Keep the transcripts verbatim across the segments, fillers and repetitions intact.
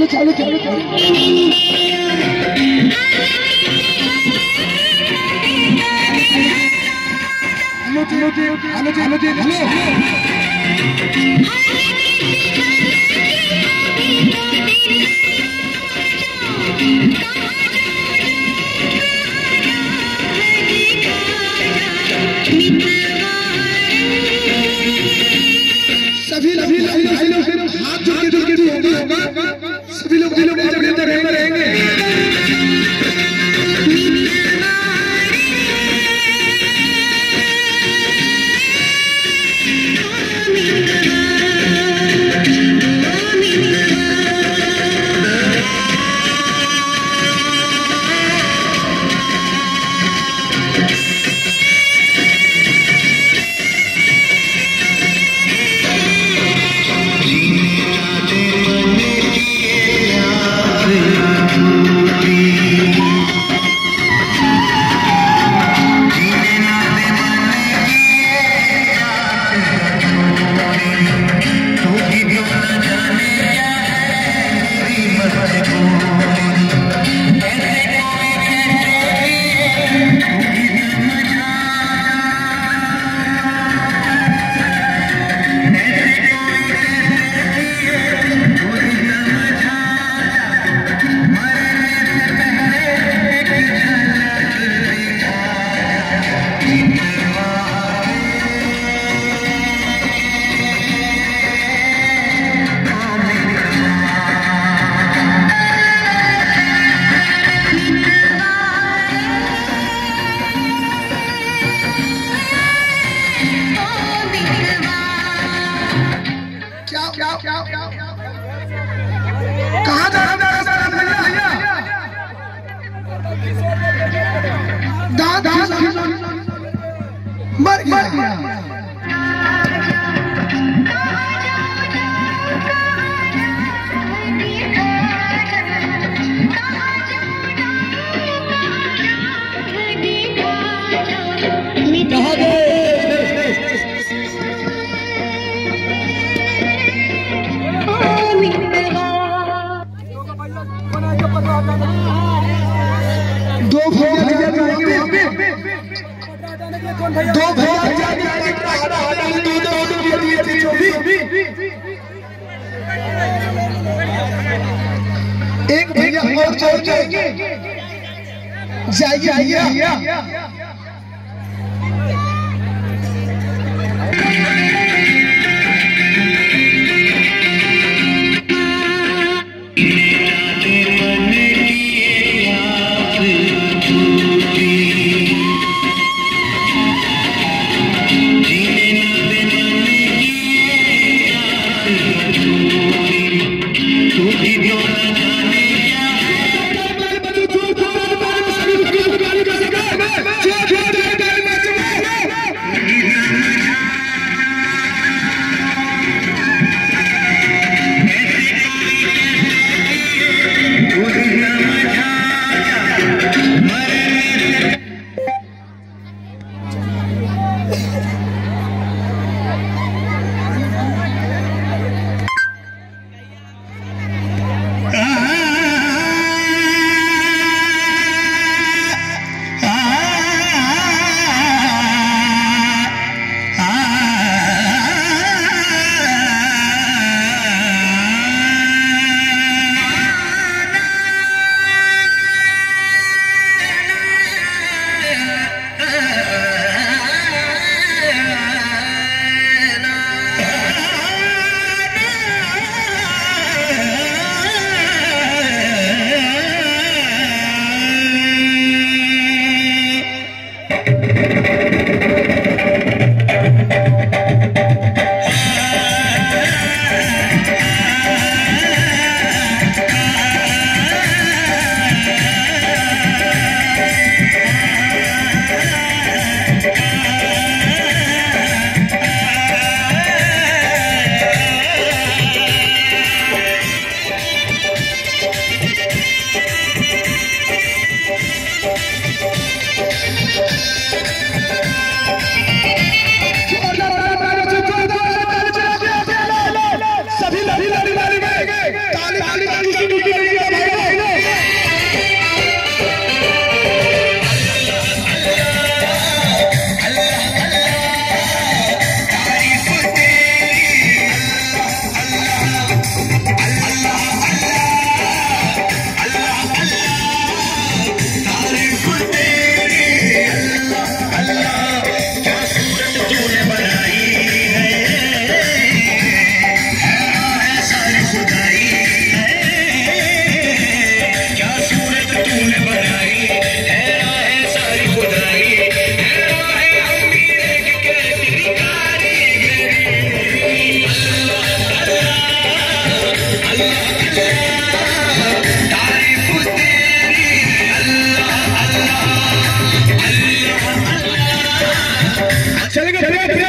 चालू चालू चालू हेलो जी हेलो जी हेलो जी हेलो जी हेलो सभी लोग भाई लोग हाथ जोड़ के जोड़ के होगा सभी लोग दिलों में जगह जगह रहेंगे कहाँ जा रहा भैया दांत मर गया दो भैया दो भैया एक भैया और छोड़ जाएंगे जाइए भैया चलेंगे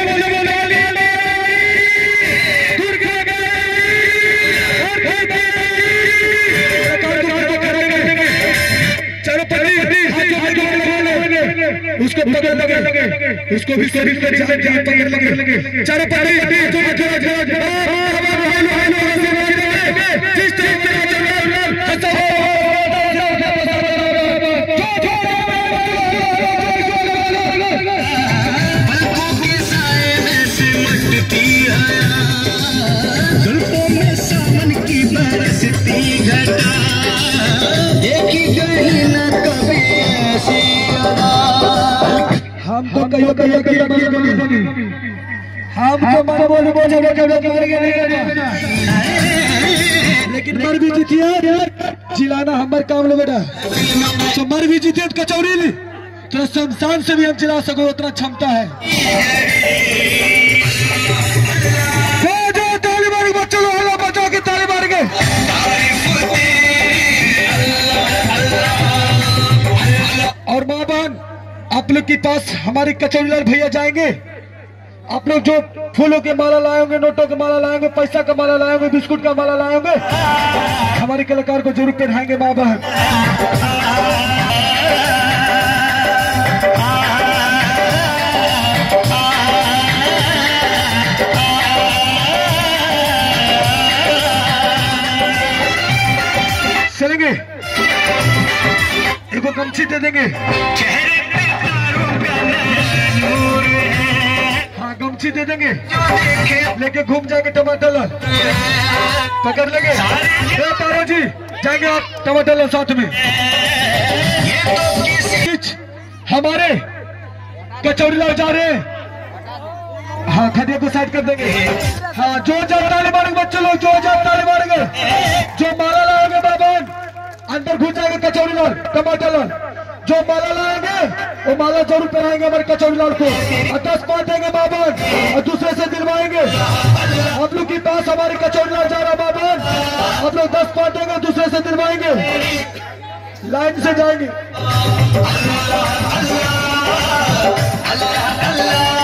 उसको पकड़ लगे उसको भी पकड़ लगे चारों पारी जुल्फों में सावन की बरसती घटा देखी गई न कभी ऐसी अदा। हम तो कहियो कहियो कहियो हम तो मन बोले बोले लेकिन मर भी जीतिया जिलाना हमारे काम लो बेटा। तो मर भी जीते तो कचौरी ली तो शमशान से भी हम जिला सको उतना क्षमता है। बच्चों को बचा के ताली मार के और माँ बहन आप लोग के पास हमारे कचौरी लाल भैया जाएंगे। आप लोग जो फूलों के माला लाए होंगे, नोटों के माला लाए होंगे, पैसा का माला लाए होंगे, बिस्कुट का माला लाए होंगे, हमारे कलाकार को जरूर पहनाएंगे माँ बहन। चलेंगे एक गमछी दे देंगे। हाँ गमछी दे देंगे लेके घूम जाएंगे टमाटर लाल पकड़ लेंगे। पारो जी जाएंगे आप टमाटर लाल साथ में। हमारे कचौरी लाल जा रहे हैं। हाँ खदिया को साइड कर देंगे। हाँ जो जब ताली मारेंगे बच्चे लोग जो जब ताली मारेंगे जो माला लाएंगे बाबन अंदर घुस जाएंगे कचौरी लाल टमाटर लाल। जो माला लाएंगे वो माला जरूर पहनाएंगे हमारे कचौरी लाल को और दस पाँच देंगे बाबन और दूसरे से दिलवाएंगे। आप लोग के पास हमारे कचौरी लाल जा रहा बाबन आप लोग दस पाँच देंगे दूसरे से दिलवाएंगे। लाइन से जाएंगे।